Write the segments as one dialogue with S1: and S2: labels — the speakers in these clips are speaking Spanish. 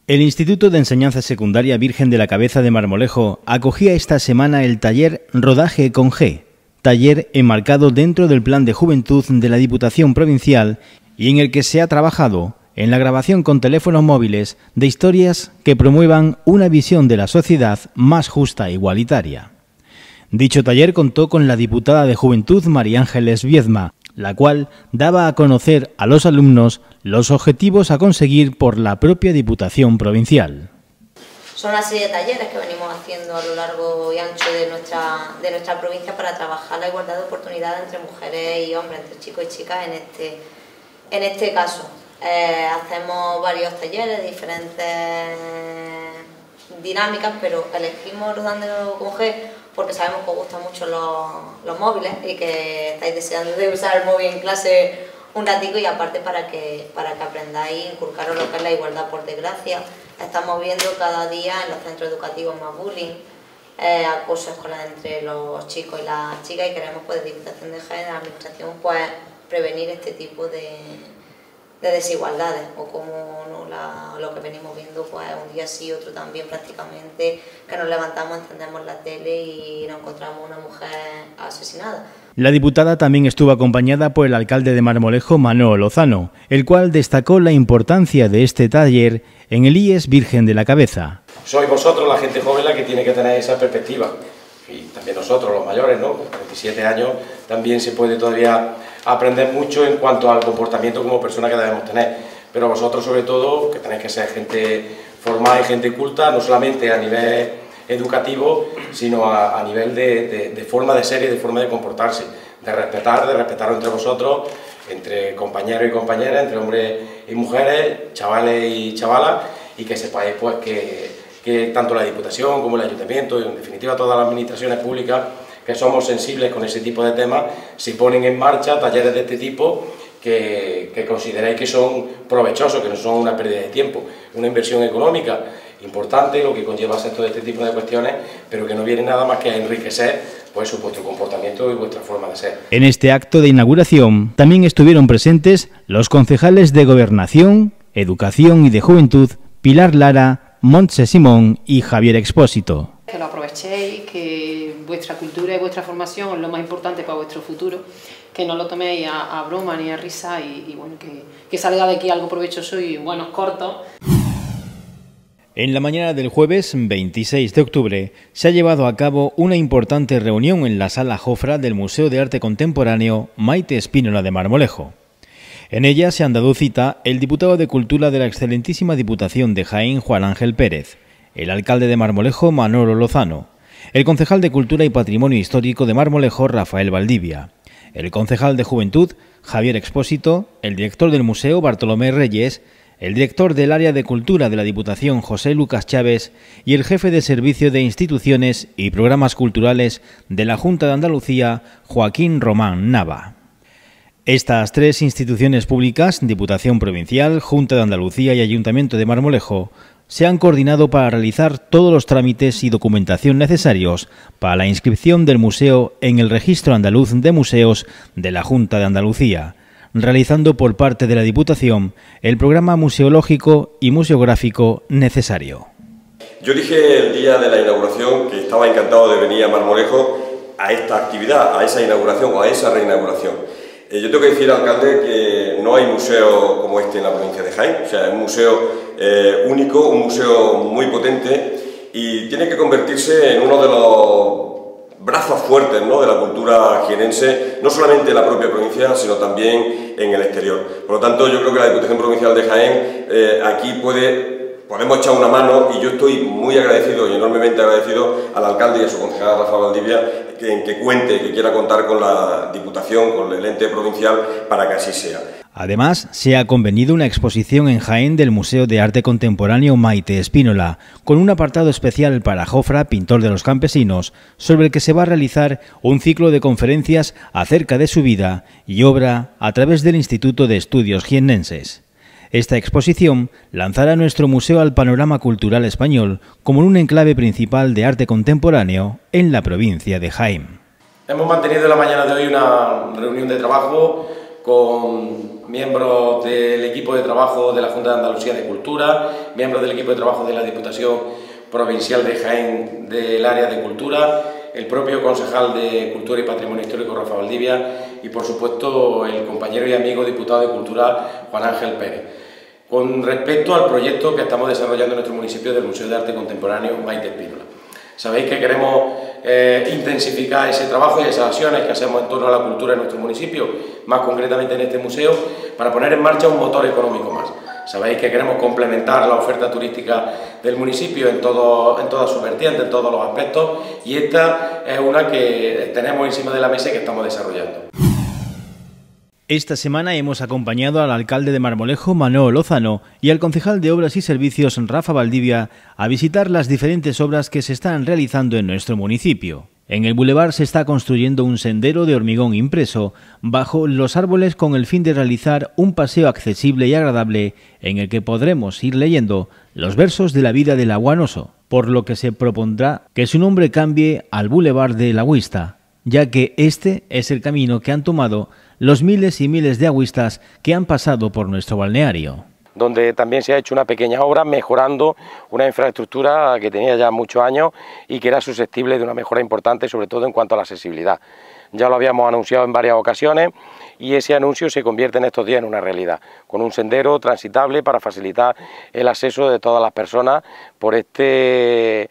S1: El Instituto de Enseñanza Secundaria Virgen de la Cabeza de Marmolejo acogía esta semana el taller Rodaje con G, taller enmarcado dentro del Plan de Juventud de la Diputación Provincial y en el que se ha trabajado en la grabación con teléfonos móviles de historias que promuevan una visión de la sociedad más justa e igualitaria. Dicho taller contó con la diputada de Juventud María Ángeles Viedma, la cual daba a conocer a los alumnos los objetivos a conseguir por la propia Diputación Provincial.
S2: Son una serie de talleres que venimos haciendo a lo largo y ancho de nuestra provincia para trabajar la igualdad de oportunidades entre mujeres y hombres, entre chicos y chicas en este caso. Hacemos varios talleres, diferentes dinámicas, pero elegimos Rodando con G porque sabemos que os gustan mucho los móviles y que estáis deseando de usar el móvil en clase un ratico, y aparte para que aprendáis a inculcaros lo que es la igualdad. Por desgracia, estamos viendo cada día en los centros educativos más bullying, acoso escolar entre los chicos y las chicas, y queremos, pues, de Diputación de Jaén, la Administración, pues, prevenir este tipo de desigualdades, o como lo que venimos viendo, pues un día sí, otro también, prácticamente, que nos levantamos, encendemos la tele y nos encontramos una mujer asesinada.
S1: La diputada también estuvo acompañada por el alcalde de Marmolejo, Manolo Lozano, el cual destacó la importancia de este taller en el IES Virgen de la Cabeza.
S3: Sois vosotros, la gente joven, la que tiene que tener esa perspectiva, y también nosotros, los mayores, ¿no? Con 47 años también se puede todavía aprender mucho en cuanto al comportamiento como persona que debemos tener, pero vosotros sobre todo, que tenéis que ser gente formada y gente culta, no solamente a nivel educativo, sino a nivel de forma de ser y de forma de comportarse, de respetar entre vosotros, entre compañeros y compañeras, entre hombres y mujeres, chavales y chavalas, y que sepáis, pues, que tanto la Diputación como el Ayuntamiento, y en definitiva todas las administraciones públicas que somos sensibles con ese tipo de temas, si ponen en marcha talleres de este tipo que consideráis que son provechosos, que no son una pérdida de tiempo, una inversión económica importante, lo que conlleva hacer todo este tipo de cuestiones, pero que no viene nada más que a enriquecer, pues, vuestro comportamiento y vuestra forma de ser.
S1: En este acto de inauguración también estuvieron presentes los concejales de Gobernación, Educación y de Juventud, Pilar Lara, Montse Simón y Javier Expósito.
S4: Que lo aprovechéis, que vuestra cultura y vuestra formación es lo más importante para vuestro futuro, que no lo toméis a broma ni a risa, y bueno, que salga de aquí algo provechoso y buenos cortos.
S1: En la mañana del jueves 26 de octubre se ha llevado a cabo una importante reunión en la Sala Jofra del Museo de Arte Contemporáneo Maite Espínola de Marmolejo. En ella se han dado cita el diputado de Cultura de la excelentísima Diputación de Jaén, Juan Ángel Pérez, el alcalde de Marmolejo, Manolo Lozano, el concejal de Cultura y Patrimonio Histórico de Marmolejo, Rafael Valdivia, el concejal de Juventud, Javier Expósito, el director del museo, Bartolomé Reyes, el director del área de Cultura de la Diputación, José Lucas Chávez, y el jefe de Servicio de Instituciones y Programas Culturales de la Junta de Andalucía, Joaquín Román Nava. Estas tres instituciones públicas, Diputación Provincial, Junta de Andalucía y Ayuntamiento de Marmolejo, se han coordinado para realizar todos los trámites y documentación necesarios para la inscripción del museo en el Registro Andaluz de Museos de la Junta de Andalucía, realizando por parte de la Diputación el programa museológico y museográfico necesario.
S5: Yo dije el día de la inauguración que estaba encantado de venir a Marmolejo a esta actividad, a esa inauguración o a esa reinauguración. Yo tengo que decir, alcalde, que no hay museo como este en la provincia de Jaén. O sea, es un museo único, un museo muy potente, y tiene que convertirse en uno de los brazos fuertes, ¿no?, de la cultura jienense, no solamente en la propia provincia, sino también en el exterior. Por lo tanto, yo creo que la Diputación Provincial de Jaén aquí podemos echar una mano, y yo estoy muy agradecido y enormemente agradecido al alcalde y a su concejal Rafael Valdivia que cuente, que quiera contar con la Diputación, con el ente provincial, para que así sea.
S1: Además, se ha convenido una exposición en Jaén del Museo de Arte Contemporáneo Maite Espínola, con un apartado especial para Jofra, pintor de los campesinos, sobre el que se va a realizar un ciclo de conferencias acerca de su vida y obra a través del Instituto de Estudios Jiennenses. Esta exposición lanzará nuestro museo al panorama cultural español como un enclave principal de arte contemporáneo en la provincia de Jaén.
S3: Hemos mantenido en la mañana de hoy una reunión de trabajo con miembros del equipo de trabajo de la Junta de Andalucía de Cultura, miembros del equipo de trabajo de la Diputación Provincial de Jaén del área de Cultura, el propio concejal de Cultura y Patrimonio Histórico, Rafa Valdivia, y por supuesto el compañero y amigo diputado de Cultura, Juan Ángel Pérez. Con respecto al proyecto que estamos desarrollando en nuestro municipio del Museo de Arte Contemporáneo Maite Espínola. Sabéis que queremos intensificar ese trabajo y esas acciones que hacemos en torno a la cultura en nuestro municipio, más concretamente en este museo, para poner en marcha un motor económico más. Sabéis que queremos complementar la oferta turística del municipio en todas sus vertientes, en todos los aspectos, y esta es una que tenemos encima de la mesa y que estamos desarrollando.
S1: Esta semana hemos acompañado al alcalde de Marmolejo, Manolo Lozano, y al concejal de Obras y Servicios, Rafa Valdivia, a visitar las diferentes obras que se están realizando en nuestro municipio. En el bulevar se está construyendo un sendero de hormigón impreso bajo los árboles con el fin de realizar un paseo accesible y agradable en el que podremos ir leyendo los versos de la vida del aguanoso, por lo que se propondrá que su nombre cambie al Bulevar de la Agüista, ya que este es el camino que han tomado los miles y miles de agüistas que han pasado por nuestro balneario.
S3: Donde también se ha hecho una pequeña obra mejorando una infraestructura que tenía ya muchos años y que era susceptible de una mejora importante, sobre todo en cuanto a la accesibilidad. Ya lo habíamos anunciado en varias ocasiones y ese anuncio se convierte en estos días en una realidad, con un sendero transitable para facilitar el acceso de todas las personas por esta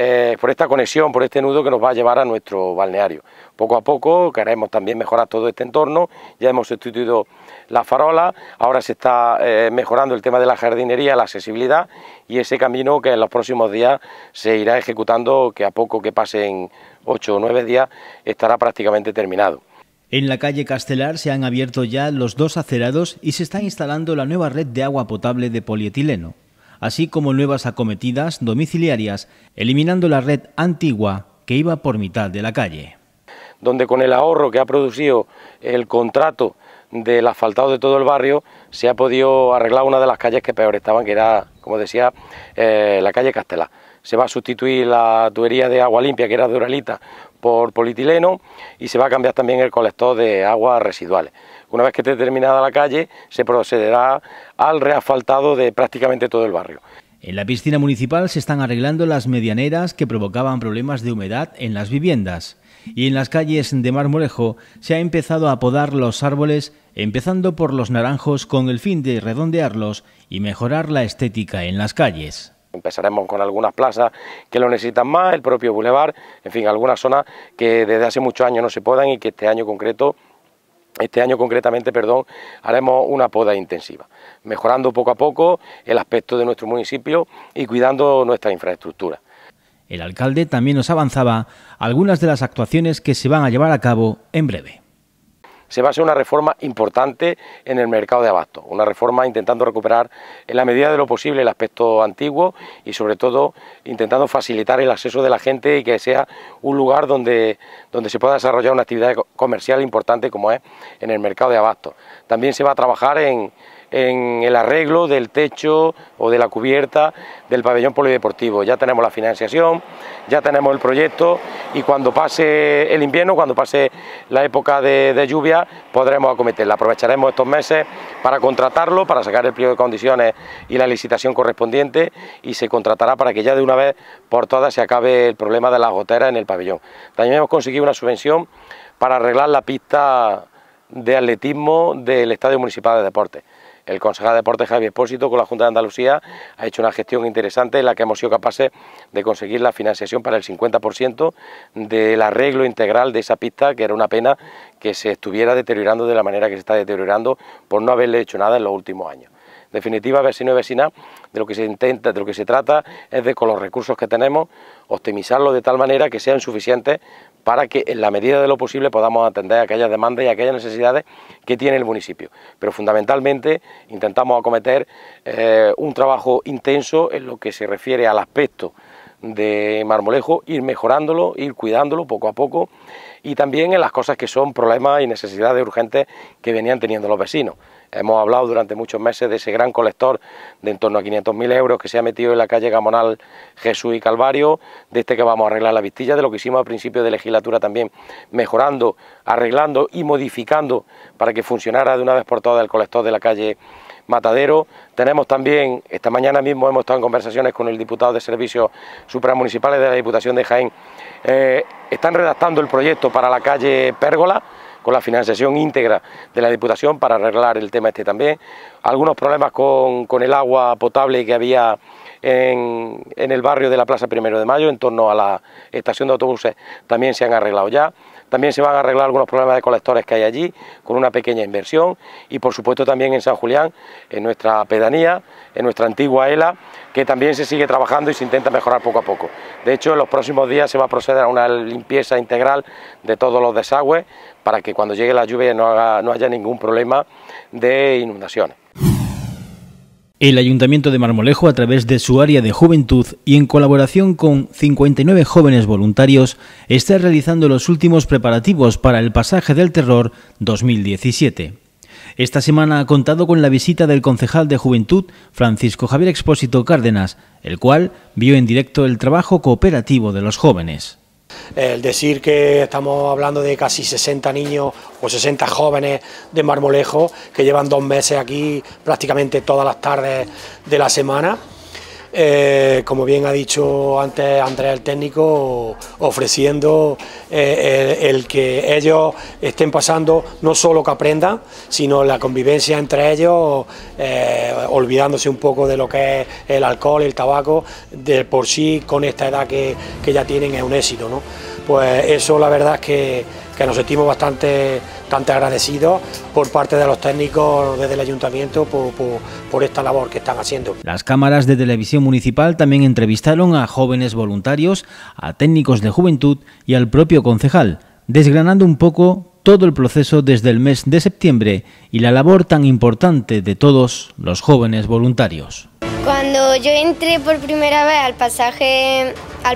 S3: conexión, por este nudo que nos va a llevar a nuestro balneario. Poco a poco queremos también mejorar todo este entorno, ya hemos sustituido las farolas, ahora se está mejorando el tema de la jardinería, la accesibilidad y ese camino que en los próximos días se irá ejecutando, que a poco que pasen 8 o 9 días estará prácticamente terminado.
S1: En la calle Castelar se han abierto ya los 2 acerados y se está instalando la nueva red de agua potable de polietileno, así como nuevas acometidas domiciliarias, eliminando la red antigua que iba por mitad de la calle.
S3: Donde con el ahorro que ha producido el contrato del asfaltado de todo el barrio se ha podido arreglar una de las calles que peor estaban, que era, como decía, la calle Castelar. Se va a sustituir la tubería de agua limpia, que era de Uralita, por polietileno, y se va a cambiar también el colector de aguas residuales. Una vez que esté terminada la calle, se procederá al reasfaltado de prácticamente todo el barrio.
S1: En la piscina municipal se están arreglando las medianeras que provocaban problemas de humedad en las viviendas. Y en las calles de Marmolejo se ha empezado a podar los árboles, empezando por los naranjos con el fin de redondearlos y mejorar la estética en las calles.
S3: Empezaremos con algunas plazas que lo necesitan más, el propio bulevar, en fin, algunas zonas que desde hace muchos años no se podan y que este año concretamente, haremos una poda intensiva, mejorando poco a poco el aspecto de nuestro municipio y cuidando nuestra infraestructura.
S1: El alcalde también nos avanzaba algunas de las actuaciones que se van a llevar a cabo en breve.
S3: Se va a hacer una reforma importante en el mercado de abastos, una reforma intentando recuperar en la medida de lo posible el aspecto antiguo y sobre todo intentando facilitar el acceso de la gente y que sea un lugar donde se pueda desarrollar una actividad comercial importante como es en el mercado de abastos. También se va a trabajar en el arreglo del techo o de la cubierta del pabellón polideportivo. Ya tenemos la financiación, ya tenemos el proyecto y cuando pase el invierno, cuando pase la época de lluvia, podremos acometerla. Aprovecharemos estos meses para contratarlo, para sacar el pliego de condiciones y la licitación correspondiente y se contratará para que ya de una vez por todas se acabe el problema de las goteras en el pabellón. También hemos conseguido una subvención para arreglar la pista de atletismo del Estadio Municipal de Deportes. El concejal de Deportes, Javier Expósito, con la Junta de Andalucía, ha hecho una gestión interesante en la que hemos sido capaces de conseguir la financiación para el 50% del arreglo integral de esa pista, que era una pena que se estuviera deteriorando de la manera que se está deteriorando por no haberle hecho nada en los últimos años. En definitiva, vecinos y vecinas, de lo que se trata es de, con los recursos que tenemos, optimizarlos de tal manera que sean suficientes para que en la medida de lo posible podamos atender aquellas demandas y aquellas necesidades que tiene el municipio. Pero fundamentalmente intentamos acometer un trabajo intenso en lo que se refiere al aspecto de Marmolejo, ir mejorándolo, ir cuidándolo poco a poco y también en las cosas que son problemas y necesidades urgentes que venían teniendo los vecinos. Hemos hablado durante muchos meses de ese gran colector de en torno a 500.000 euros que se ha metido en la calle Gamonal, Jesús y Calvario, de este que vamos a arreglar la Vistilla, de lo que hicimos a principio de legislatura también, mejorando, arreglando y modificando para que funcionara de una vez por todas el colector de la calle Matadero. Tenemos también, esta mañana mismo hemos estado en conversaciones con el diputado de Servicios Supramunicipales de la Diputación de Jaén, están redactando el proyecto para la calle Pérgola, con la financiación íntegra de la Diputación para arreglar el tema este también. Algunos problemas con el agua potable que había en el barrio de la Plaza 1 de Mayo, en torno a la estación de autobuses, también se han arreglado ya. También se van a arreglar algunos problemas de colectores que hay allí, con una pequeña inversión, y por supuesto también en San Julián, en nuestra pedanía, en nuestra antigua ELA, que también se sigue trabajando y se intenta mejorar poco a poco. De hecho, en los próximos días se va a proceder a una limpieza integral de todos los desagües, para que cuando llegue la lluvia no haya ningún problema de inundaciones.
S1: El Ayuntamiento de Marmolejo, a través de su área de juventud y en colaboración con 59 jóvenes voluntarios, está realizando los últimos preparativos para el Pasaje del Terror 2017. Esta semana ha contado con la visita del concejal de Juventud, Francisco Javier Expósito Cárdenas, el cual vio en directo el trabajo cooperativo de los jóvenes.
S6: El decir que estamos hablando de casi 60 niños o 60 jóvenes de Marmolejo que llevan 2 meses aquí prácticamente todas las tardes de la semana. Como bien ha dicho antes Andrés, el técnico, ofreciendo el que ellos estén pasando, no solo que aprendan, sino la convivencia entre ellos, olvidándose un poco de lo que es el alcohol, el tabaco, de por sí con esta edad que ya tienen es un éxito, ¿no? Pues eso la verdad es que nos sentimos bastante agradecidos por parte de los técnicos desde el ayuntamiento por esta labor que están haciendo.
S1: Las cámaras de televisión municipal también entrevistaron a jóvenes voluntarios, a técnicos de juventud y al propio concejal, desgranando un poco todo el proceso desde el mes de septiembre y la labor tan importante de todos los jóvenes voluntarios.
S7: Cuando yo entré por primera vez al pasaje,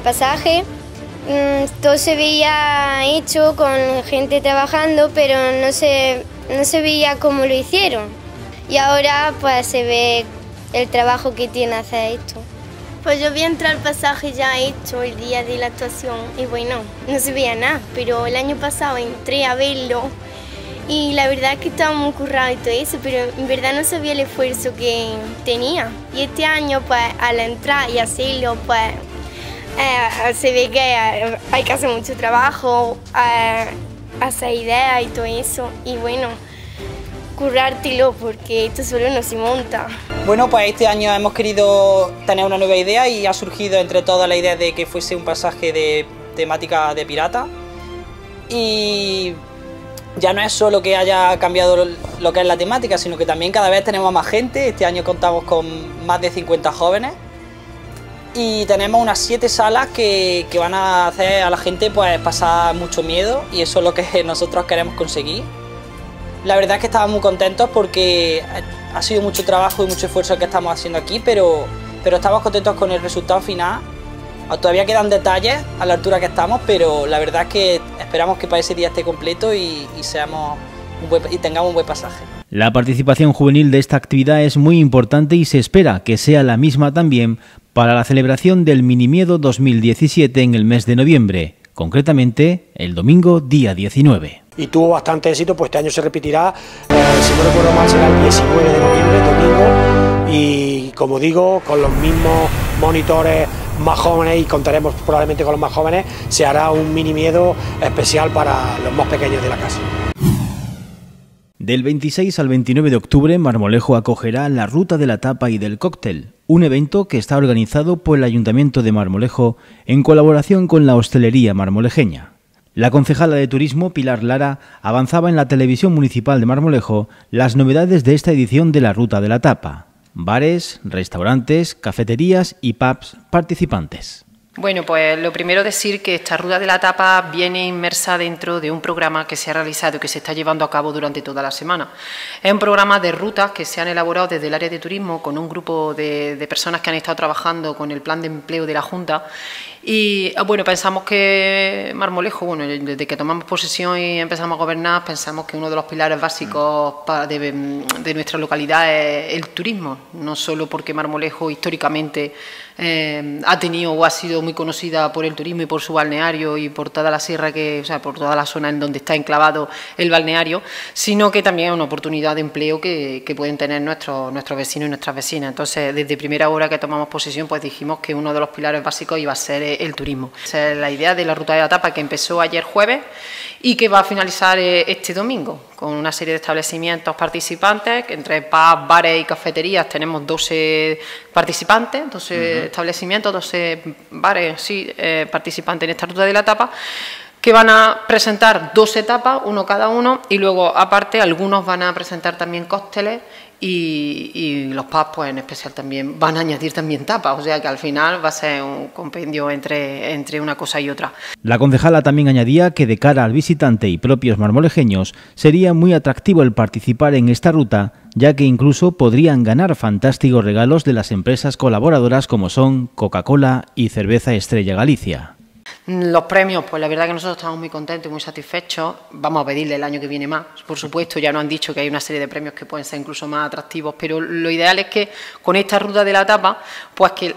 S7: todo se veía hecho con gente trabajando, pero no se veía cómo lo hicieron. Y ahora pues se ve el trabajo que tiene hacer esto.
S8: Pues yo vi entrar al pasaje ya hecho el día de la actuación y bueno, no se veía nada, pero el año pasado entré a verlo y la verdad es que estaba muy currado y todo eso, pero en verdad no sabía el esfuerzo que tenía. Y este año pues al entrar y hacerlo pues se ve que hay que hacer mucho trabajo, hacer ideas y todo eso, y bueno, currártelo porque esto solo no se monta.
S9: Bueno, pues este año hemos querido tener una nueva idea y ha surgido entre todas la idea de que fuese un pasaje de temática de pirata, y ya no es solo que haya cambiado lo que es la temática, sino que también cada vez tenemos más gente. Este año contamos con más de 50 jóvenes. Y tenemos unas 7 salas que van a hacer a la gente pues pasar mucho miedo, y eso es lo que nosotros queremos conseguir. La verdad es que estamos muy contentos porque ha sido mucho trabajo y mucho esfuerzo que estamos haciendo aquí, pero estamos contentos con el resultado final. Todavía quedan detalles a la altura que estamos, pero la verdad es que esperamos que para ese día esté completo y tengamos un buen pasaje.
S1: La participación juvenil de esta actividad es muy importante y se espera que sea la misma también para la celebración del Minimiedo 2017 en el mes de noviembre, concretamente el domingo día 19.
S6: Y tuvo bastante éxito, pues este año se repetirá, si no recuerdo mal será el 19 de noviembre, domingo, y como digo, con los mismos monitores más jóvenes, y contaremos probablemente con los más jóvenes, se hará un Minimiedo especial para los más pequeños de la casa.
S1: Del 26 al 29 de octubre, Marmolejo acogerá la Ruta de la Tapa y del Cóctel, un evento que está organizado por el Ayuntamiento de Marmolejo en colaboración con la hostelería marmolejeña. La concejala de Turismo, Pilar Lara, avanzaba en la televisión municipal de Marmolejo las novedades de esta edición de la Ruta de la Tapa: bares, restaurantes, cafeterías y pubs participantes.
S4: Bueno, pues lo primero decir que esta Ruta de la Tapa viene inmersa dentro de un programa que se ha realizado y que se está llevando a cabo durante toda la semana. Es un programa de rutas que se han elaborado desde el área de turismo con un grupo de personas que han estado trabajando con el plan de empleo de la Junta, Y bueno, pensamos que Marmolejo, bueno, desde que tomamos posesión y empezamos a gobernar, pensamos que uno de los pilares básicos de nuestra localidad es el turismo, no solo porque Marmolejo históricamente ha tenido o ha sido muy conocida por el turismo y por su balneario y por toda la sierra, o sea, por toda la zona en donde está enclavado el balneario, sino que también es una oportunidad de empleo que pueden tener nuestros vecinos y nuestras vecinas. Entonces, desde primera hora que tomamos posesión, pues dijimos que uno de los pilares básicos iba a ser el turismo. Esa es la idea de la ruta de la tapa, que empezó ayer jueves y que va a finalizar este domingo, con una serie de establecimientos participantes, que entre pubs, bares y cafeterías tenemos 12 participantes, 12 establecimientos, 12 bares, sí, participantes en esta ruta de la tapa, que van a presentar 2 etapas, uno cada uno, y luego aparte algunos van a presentar también cócteles y los pubs, pues en especial también van a añadir también tapas, o sea que al final va a ser un compendio entre una cosa y otra.
S1: La concejala también añadía que de cara al visitante y propios marmolejeños sería muy atractivo el participar en esta ruta, ya que incluso podrían ganar fantásticos regalos de las empresas colaboradoras como son Coca-Cola y Cerveza Estrella Galicia.
S4: Los premios, pues la verdad que nosotros estamos muy contentos y muy satisfechos. Vamos a pedirle el año que viene más, por supuesto. Ya nos han dicho que hay una serie de premios que pueden ser incluso más atractivos, pero lo ideal es que con esta ruta de la tapa, pues que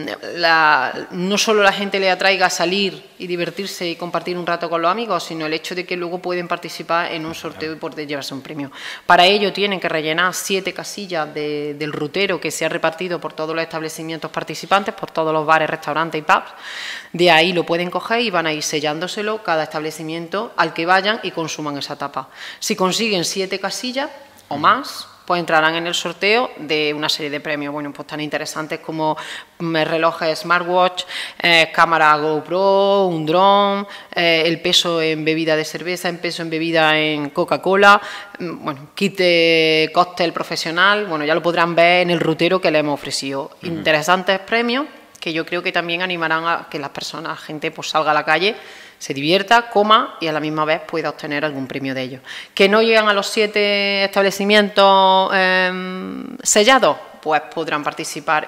S4: no solo la gente le atraiga a salir y divertirse y compartir un rato con los amigos, sino el hecho de que luego pueden participar en un sorteo y poder llevarse un premio. Para ello tienen que rellenar 7 casillas del rutero que se ha repartido por todos los establecimientos participantes, por todos los bares, restaurantes y pubs. De ahí lo pueden coger y van a ir sellándoselo cada establecimiento al que vayan y consuman esa tapa. Si consiguen 7 casillas o más, pues entrarán en el sorteo de una serie de premios, bueno, pues tan interesantes como relojes smartwatch, cámara GoPro, un dron, el peso en bebida de cerveza, el peso en bebida en Coca-Cola, bueno, kit de cóctel profesional, bueno, ya lo podrán ver en el rutero que le hemos ofrecido. Interesantes premios que yo creo que también animarán a que las personas, la gente, pues salga a la calle, se divierta, coma y a la misma vez pueda obtener algún premio de ellos. ¿Que no llegan a los 7 establecimientos sellados? Pues podrán participar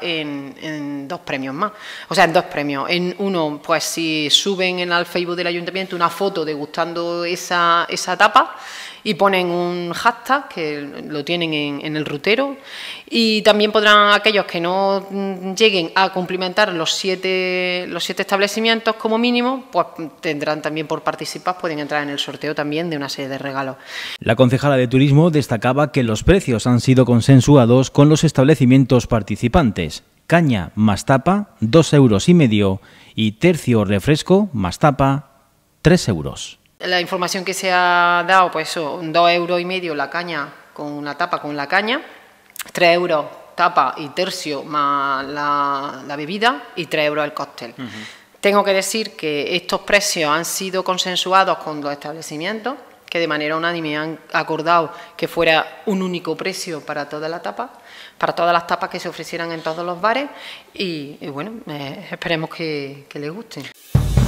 S4: en 2 premios más. O sea, en 2 premios. En uno, pues si suben al Facebook del Ayuntamiento una foto degustando esa tapa y ponen un hashtag que lo tienen en el rutero, y también podrán aquellos que no lleguen a cumplimentar los 7 establecimientos como mínimo, pues tendrán también por participar, pueden entrar en el sorteo también de una serie de regalos.
S1: La concejala de Turismo destacaba que los precios han sido consensuados con los establecimientos participantes. Caña más tapa, 2,5 € y tercio refresco más tapa, 3 €.
S4: La información que se ha dado, pues eso, 2,5 € la caña con la tapa con la caña, 3 € tapa y tercio más la bebida y 3 € el cóctel. Tengo que decir que estos precios han sido consensuados con los establecimientos, que de manera unánime han acordado que fuera un único precio para toda la tapa, para todas las tapas que se ofrecieran en todos los bares y bueno, esperemos que les guste.